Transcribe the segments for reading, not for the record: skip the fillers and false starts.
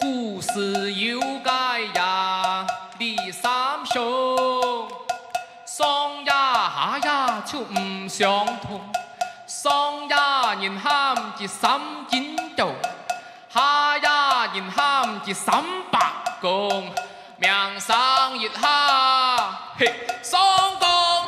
故事有解呀，李三兄，上呀下呀就唔相同，上呀人喊一三斤重，下呀人喊一300公，命上一下嘿上公。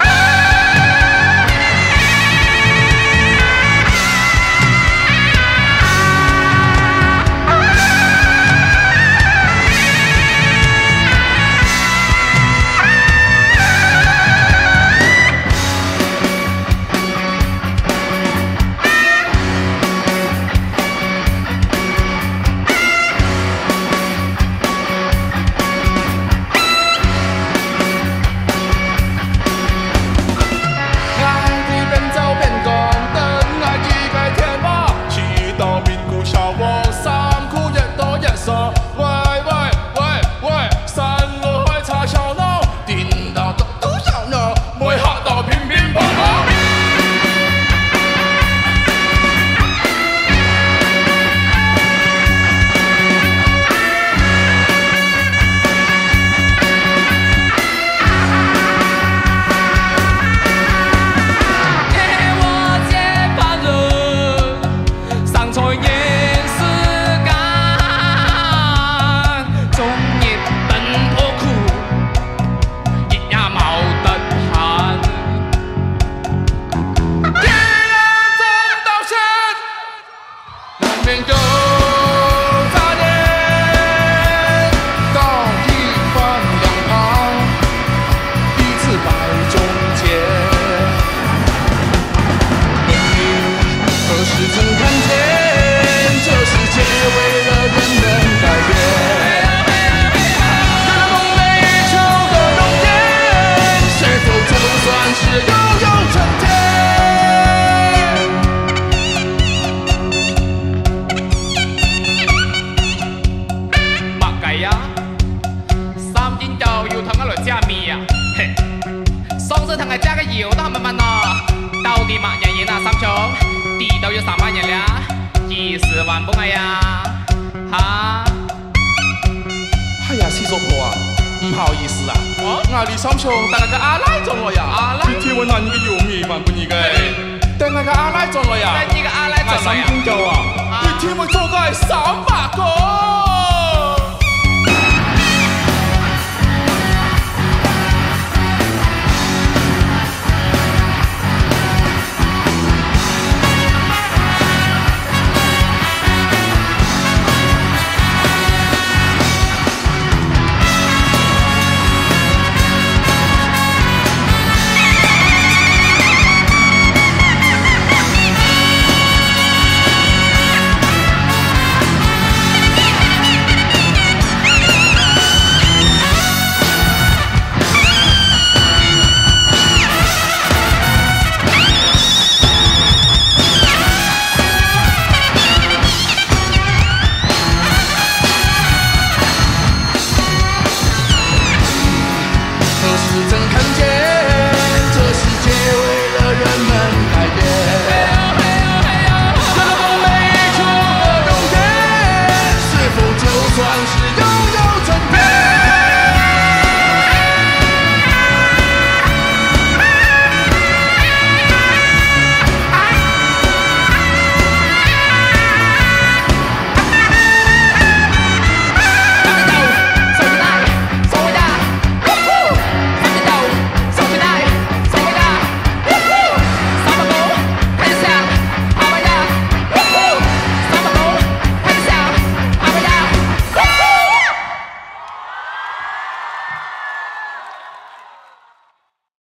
李三兄，等下個阿奶撞我呀！阿奶，你聽我嗱，你個有面萬半二嘅，等下個阿奶撞我呀！ 等呢個阿奶撞我呀！ 3斤夠啊！你聽我做個係300個。